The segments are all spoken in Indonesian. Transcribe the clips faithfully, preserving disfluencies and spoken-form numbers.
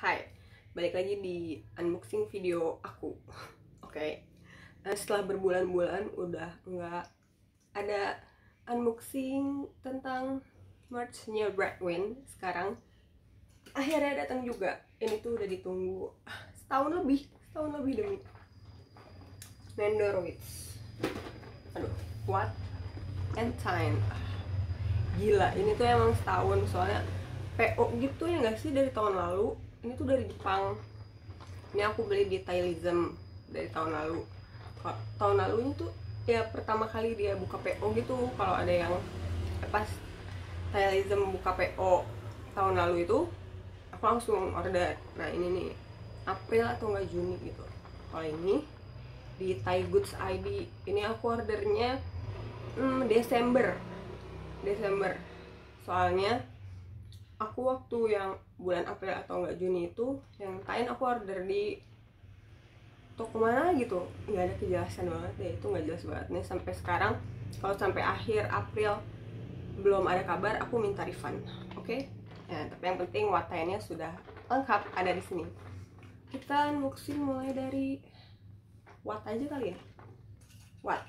Hai, balik lagi di unboxing video aku. Oke, okay. Nah, setelah berbulan-bulan udah nggak ada unboxing tentang merchnya Brightwin, sekarang akhirnya datang juga. Ini tuh udah ditunggu setahun lebih, setahun lebih demi Nendoroids. Aduh, what and time. Gila, ini tuh emang setahun, soalnya P O gitu ya nggak sih dari tahun lalu. Ini tuh dari Jepang. Ini aku beli di Tailism dari tahun lalu. Tahun lalu ini tuh ya pertama kali dia buka P O gitu. Kalau ada yang pas Tailism buka P O tahun lalu itu, aku langsung order. Nah ini nih April atau nggak Juni gitu. Kalau ini di Thai Goods I D, ini aku ordernya hmm, Desember. Desember. Soalnya aku waktu yang bulan April atau enggak Juni itu yang lain aku order di toko mana gitu, nggak ada kejelasan banget ya, itu nggak jelas banget nih sampai sekarang. Kalau sampai akhir April belum ada kabar, aku minta refund. Oke, okay? Ya, tapi yang penting watanya sudah lengkap ada di sini. Kita unboxing mulai dari wat aja kali ya. Wat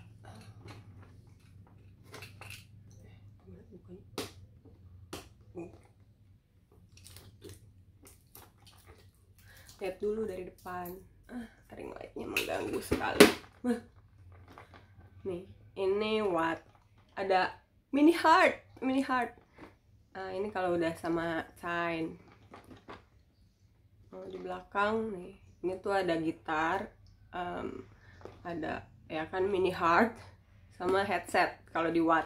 lihat dulu dari depan. Ah, ring lightnya mengganggu sekali. Ah. Nih, ini what? Ada mini heart, mini heart. Ah, ini kalau udah sama chain. Oh, di belakang nih, ini tuh ada gitar, um, ada ya kan mini heart, sama headset kalau di what.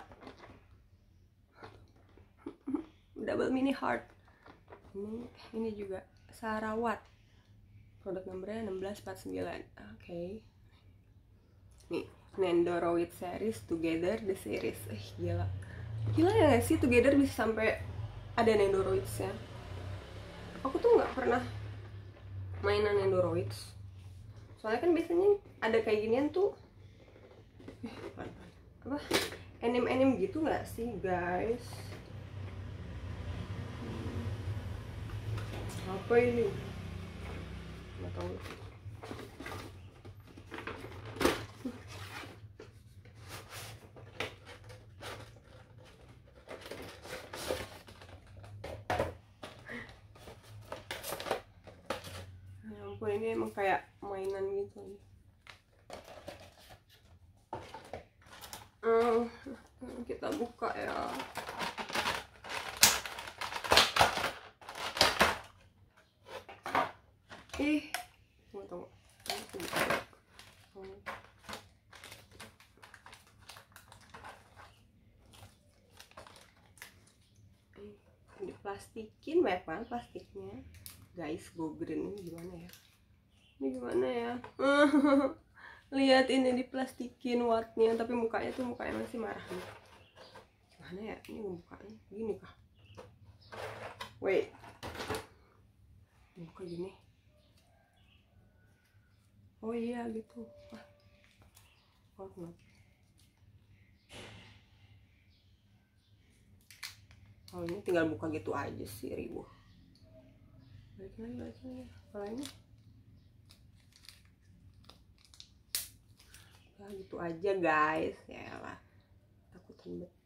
Double mini heart. Ini ini juga Sarawat. Produk nomornya enam belas empat puluh sembilan. Oke. Okay. Nih, Nendoroid series Together the series. Eh, gila. Gila ya gak sih Together bisa sampai ada Nendoroids-nya. Aku tuh nggak pernah mainan Nendoroids. Soalnya kan biasanya ada kayak ginian tuh. Apa? Anime-anime gitu nggak sih, guys? Apa ini? Nggak tahu. Ya ampun, ini emang kayak mainan gitu. Hmm, kita buka ya. Ih, tunggu tunggu. Aku buka. Hmm. Diplastikin banyak banget plastiknya, guys. Go green ini gimana ya? Ini gimana ya? Lihat ini diplastikin wattnya, tapi mukanya tuh mukanya masih marah nih. Gimana ya? Ini mukanya gini kah? Wait, muka gini. Oh iya gitu. Ah. Oh, no. Oh, ini tinggal buka gitu aja sih, ribu. Balik lagi, balik lagi. Kalau ini ya gitu aja, guys. Ya lah, takutan banget.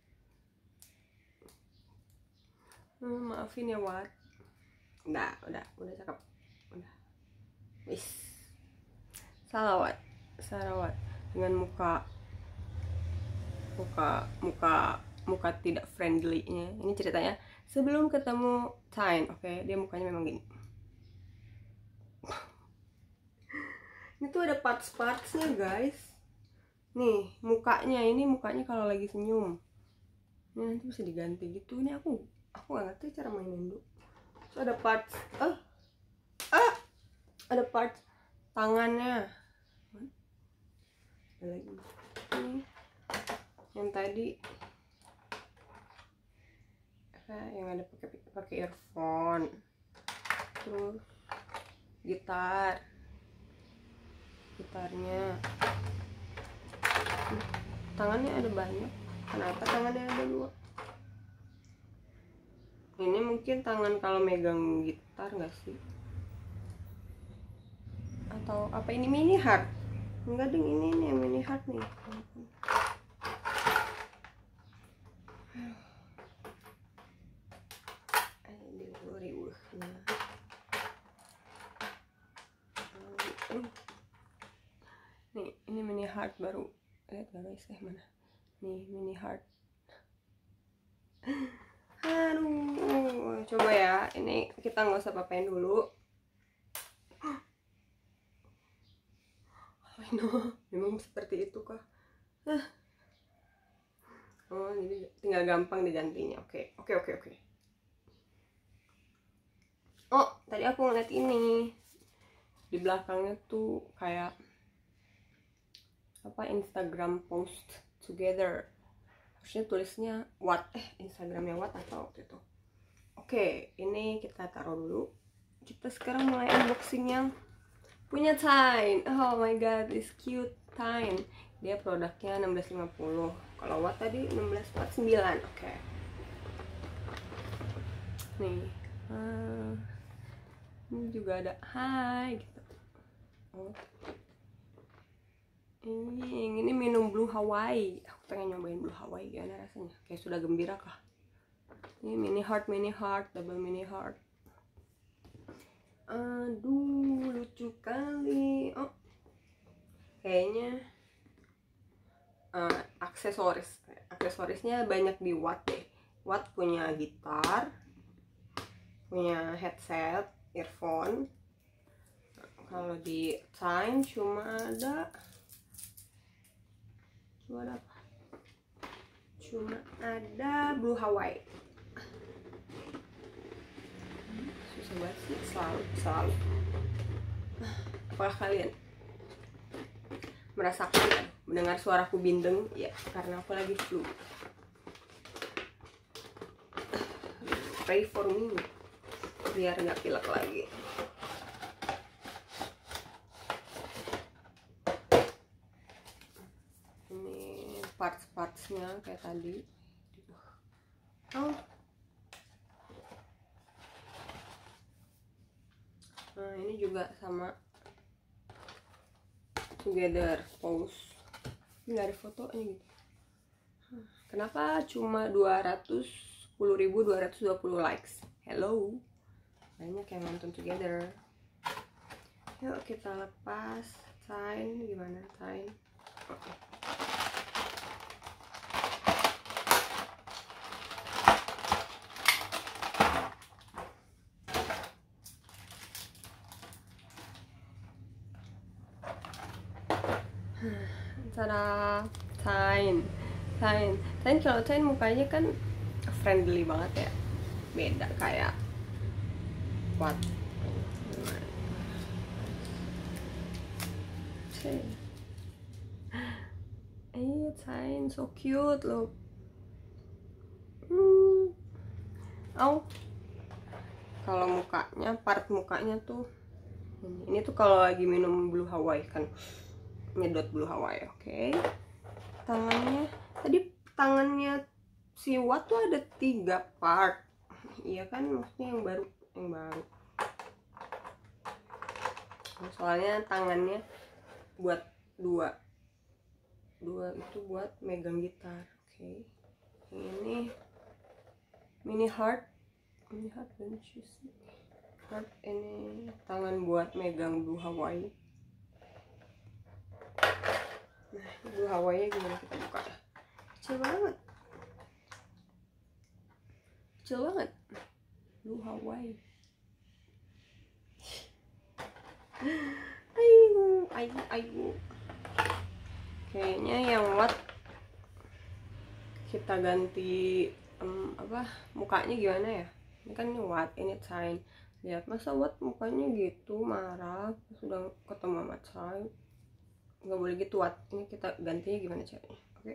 Hmm, maafin ya, Wat. Udah, udah, udah cakep. Udah. Wis. Salawat, Sarawat dengan muka muka muka muka tidak friendly-nya. Ini ceritanya sebelum ketemu Tain, oke, okay? Dia mukanya memang gini. Ini tuh ada parts-partsnya, guys. Nih, mukanya ini mukanya kalau lagi senyum. Ini nanti bisa diganti gitu. Ini aku aku nggak ngerti cara mainin dulu. So ada parts, ah, ah, ada parts tangannya. Ada lagi ini yang tadi apa yang ada pakai pakai earphone, terus gitar gitarnya tangannya ada banyak. Kenapa tangannya ada dua? Ini mungkin tangan kalau megang gitar nggak sih? atau apa ini mini heart? Enggak ding, ini nih yang mini heart nih. Nih, ini mini heart baru. Lihat gak guys, eh mana? Nih, mini heart. Aduh, coba ya. Ini kita nggak usah papain dulu. I know, memang seperti itu kah? Oh, jadi tinggal gampang digantinya. Oke, oke, oke, oke. Oh, tadi aku ngeliat ini di belakangnya tuh kayak apa, Instagram post together. Harusnya tulisnya what, eh Instagramnya what atau waktu itu. Oke, ini kita taruh dulu. Kita sekarang mulai unboxing yang punya Tine. Oh my god, this cute Tine. Dia produknya enam belas lima puluh. Kalau watt tadi enam belas empat puluh sembilan. Oke. Okay. Nih. Uh, ini juga ada hai gitu. Oh. Ini yang ini minum Blue Hawaii. Aku pengen nyobain Blue Hawaii, gimana rasanya? Kayak sudah gembira kah? Ini mini heart, mini heart, double mini heart. Aduh, lucu kali. Oh, kayaknya uh, aksesoris. Aksesorisnya banyak di Watt deh. Watt punya gitar, punya headset, earphone. Kalau di Tine cuma ada, cuma ada apa? Cuma ada Blue Hawaii. Susah banget sih, selalu, selalu. Apakah kalian merasakan mendengar suaraku bindeng? Ya, karena aku lagi flu. Pray for me biar nggak pilek lagi. Ini parts-partsnya kayak tadi. Oh. Nah, ini juga sama together pose. Nggak ada fotonya gitu. Kenapa cuma dua ratus sepuluh ribu dua ratus dua puluh likes? Hello, banyak yang nonton together. Yuk kita lepas. Tine gimana Tine? Oke. Tada, Tine, Tine, Tine kalau Tine mukanya kan friendly banget ya, beda kayak what? Eh, Tine so cute loh. Hmm. Oh, kalau mukanya, part mukanya tuh ini, ini tuh kalau lagi minum Blue Hawaii kan. Nyedot Blue Hawaii, oke. Okay. Tangannya, tadi tangannya si Watt tuh ada tiga part, iya kan, maksudnya yang baru, yang baru. Soalnya tangannya buat dua, dua itu buat megang gitar, oke. Okay. Ini mini heart, mini heart dan cheesy heart. Ini tangan buat megang Blue Hawaii. Nah, Blue Hawaii gimana kita buka? Kecil banget, kecil banget Blue Hawaii. Ayo, ayo, ayo. Kayaknya yang Watt kita ganti um, apa mukanya gimana ya? Ini kan Watt, ini Tine. Lihat masa Watt mukanya gitu marah sudah ketemu sama Tine. Nggak boleh gitu Watt, ini kita gantinya gimana caranya? Oke, okay.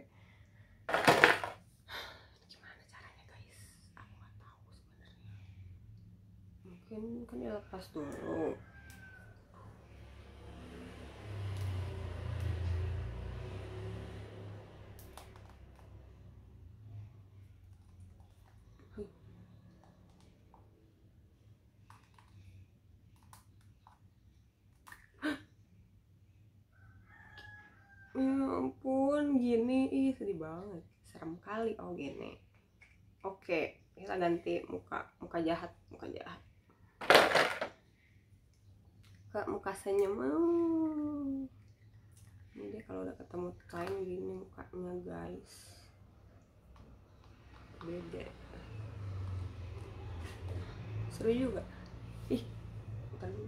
Gimana caranya guys, aku nggak tahu sebenarnya. Mungkin kan dia lepas dulu. banget, serem kali. Oh gini, oke kita ganti muka muka jahat, muka jahat ke muka senyum. Oh. Ini dia kalau udah ketemu kain gini mukanya guys, beda, seru juga. Ih, bentar dulu.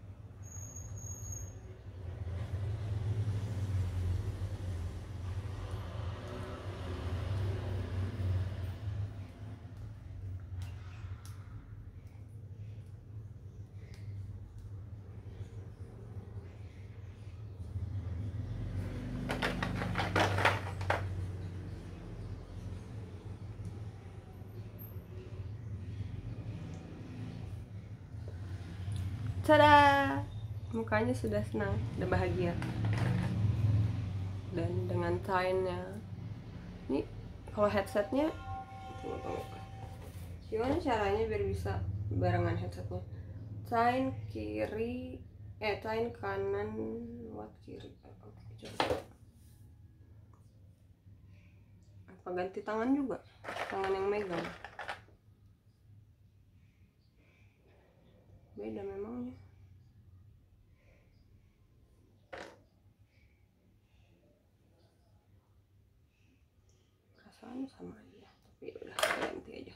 Tada! Mukanya sudah senang, sudah bahagia. Dan dengan kainnya. Ini kalau headsetnya, tunggu, tunggu. Gimana caranya biar bisa barengan headsetnya? Kain kiri, eh kain kanan, what kiri? Oke, coba. Apa ganti tangan juga? Tangan yang megang. Beda memangnya. Rasanya sama aja, tapi udah ganti aja.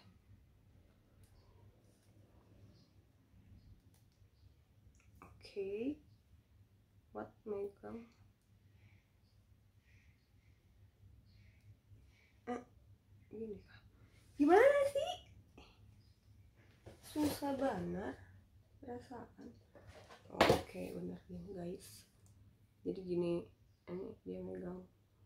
Oke, okay. What megang? Eh, gini kah? Gimana sih? Susah banget perasaan. Oh, oke okay, bener nih guys. Jadi gini, ini dia megang.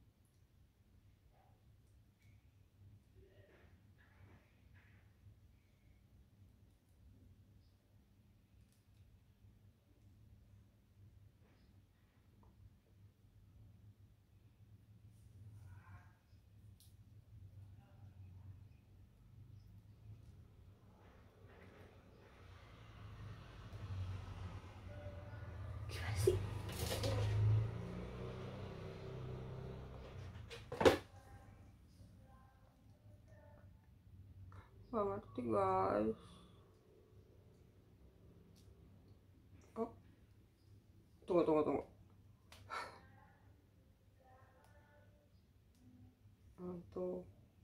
Gimana sih? Gak ngerti guys. Oh, tunggu tunggu tunggu. Untuk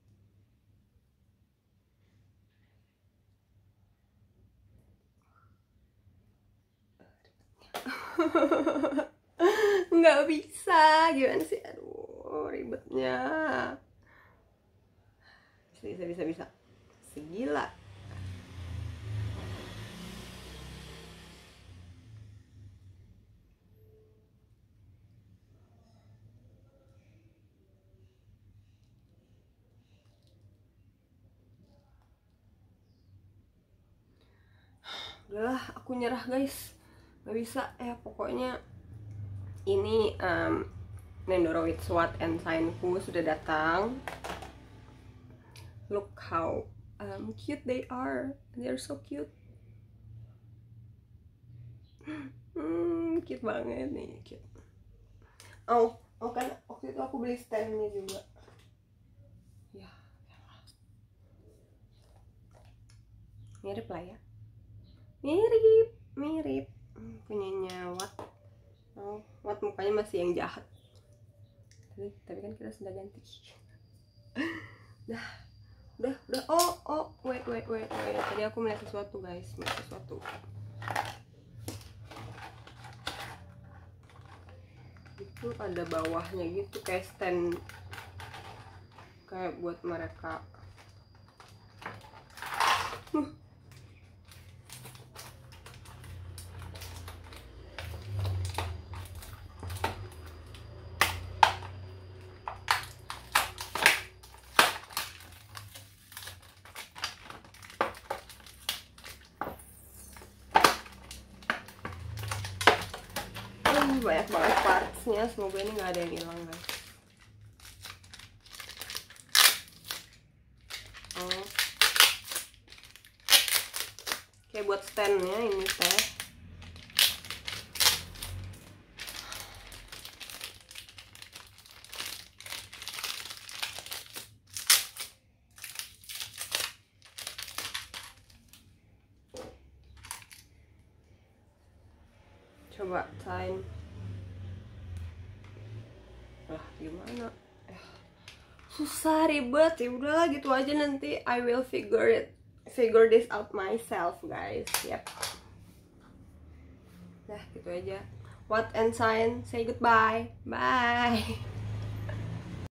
nggak bisa, gimana sih? Aduh, ribetnya. Bisa bisa bisa bisa. Segila. Udahlah, aku nyerah guys, nggak bisa ya. Pokoknya ini um, Nendoroid SWAT and Sign-ku sudah datang. Look how um, cute they are, they are so cute. Hmm, cute banget nih, cute. Oh, oh kan waktu itu aku beli standnya juga. Ya, mirip lah ya. Mirip, mirip. Hmm, punyanya Watt. Oh, Watt mukanya masih yang jahat. Tapi, tapi kan kita sudah ganti. Dah, udah, udah. Oh, oh, wait, wait, wait, wait. Tadi aku melihat sesuatu guys, melihat sesuatu. Itu ada bawahnya gitu, kayak stand, kayak buat mereka. Huh. Banyak banget partsnya, semoga ini nggak ada yang hilang guys. Oh, kayak buat standnya ini teh. Coba sign. Lah gimana? Eh, susah, ribet. Ya udahlah gitu aja, nanti I will figure it figure this out myself, guys. Yep. Nah gitu aja. What and sign, say goodbye. Bye.